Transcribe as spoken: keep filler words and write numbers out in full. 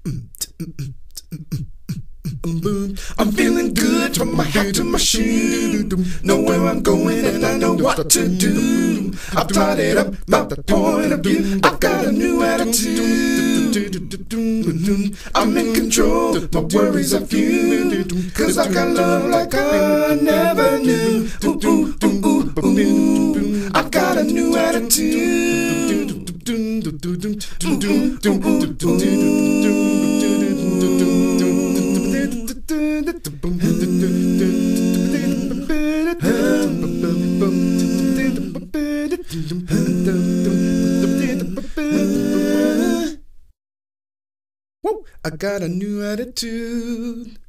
I'm feeling good from my hat to my shoe. Know where I'm going and I know what to do. I've tidied up my point of view. I've got a new attitude. I'm in control, my worries are few. Cause I got love like I never knew. Ooh, ooh, ooh, ooh, ooh. I've got a new attitude. Woo! I got a new attitude.